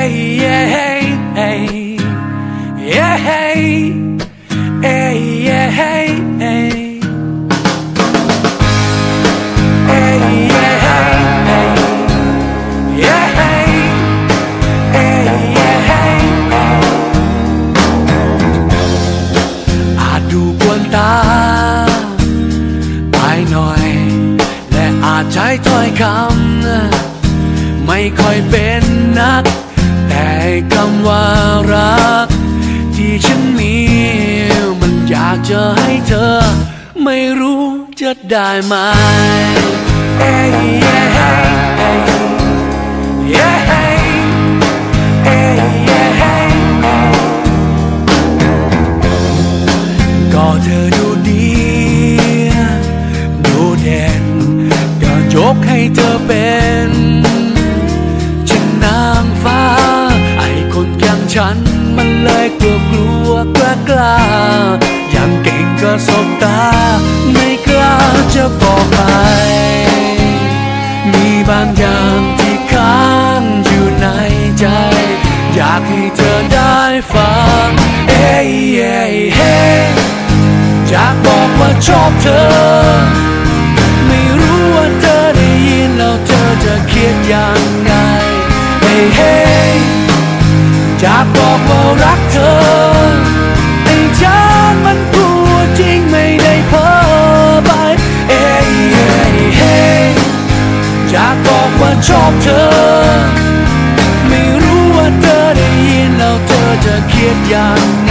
ดูกวนตาไปหน่อยและอาจใช้ถ้อยคำไม่ค่อยเป็นนักแต่คำว่ารักที่ฉันมีมันอยากจะให้เธอไม่รู้จะได้ไหมก็เธอดูดีดูเด่นก็ยกให้เธอเป็นฉันนางฟ้าไอ้คนอย่างฉันมันเลยกลัวกล้าอย่างเก่งก็สบตาไม่กล้าจะบอกไปมีบางอย่างที่ค้างอยู่ในใจอยากให้เธอได้ฟังอยากบอกว่าชอบเธอไม่รู้ว่าเธอได้ยินแล้วเธอจะคิดยังไงอยากบอกว่ารักเธอแต่ฉันมันกลัวจริงไม่ได้เพ้อไปอยากบอกว่าชอบเธอไม่รู้ว่าเธอได้ยินแล้วเธอจะคิดยังไง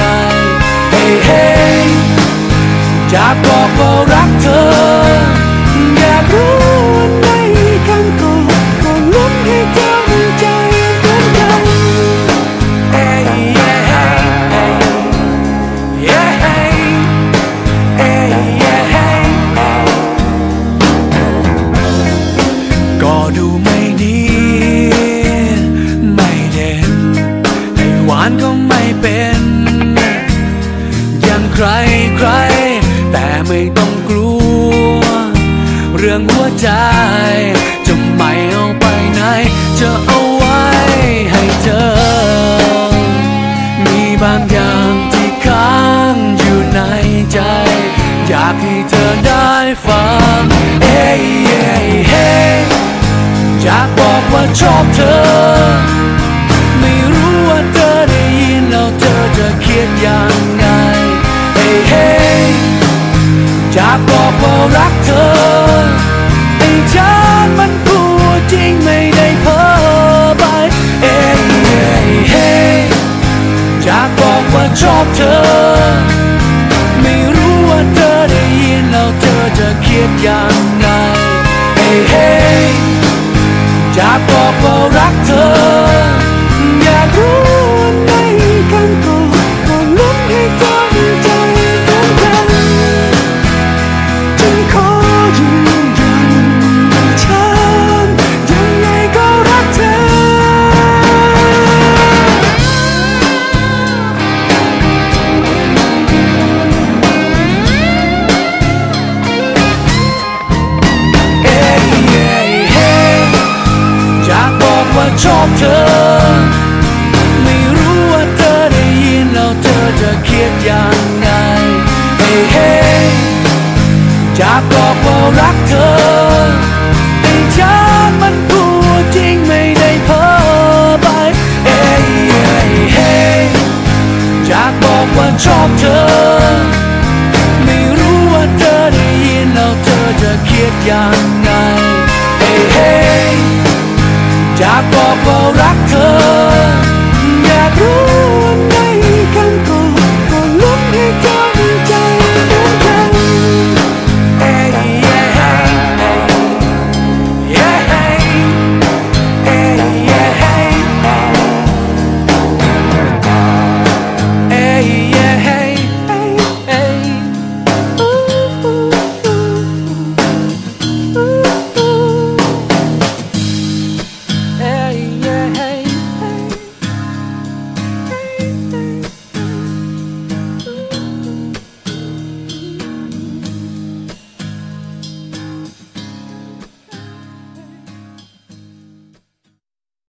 อยากบอกว่ารักเธออยากรู้วันไหนกันก่อนลุ้นให้เธอมีใจเหมือนกันก็ดูไม่ดีไม่เด่นให้หวานก็ไม่เป็นอย่างใครแต่ไม่ต้องกลัวเรื่องหัวใจจะไม่เอาไปไหนจะเอาไว้ให้เธอมีบางอย่างที่ค้างอยู่ในใจอยากให้เธอได้ฟังอยากบอกว่าชอบเธอไม่รู้ว่าเธอได้ยินแล้วเธอจะคิดยังไงอยากบอกว่ารักเธอแต่ฉันมันกลัวจริงไม่ได้เพ้อไปอยากบอกว่าชอบเธอไม่รู้ว่าเธอได้ยินแล้วเธอจะคิดยังไงอยากบอกว่ารักเธออยากรู้วันไหนกันก่อนลุ้นให้เธอมีใจเหมือนกันขอยืนยันว่าฉันยังไงก็รักเธออยากบอกว่าชอบเธอไม่รู้ว่าเธอได้ยินแล้วเธอจะคิดยังไงอยากบอกว่ารักเธอแต่ฉันมันกลัวจริงไม่ได้เพ้อไปอยากบอกว่าชอบเธอไม่รู้ว่าเธอได้ยินแล้วเธอจะคิดยังไงอยากบอกว่ารักเธออยากรู้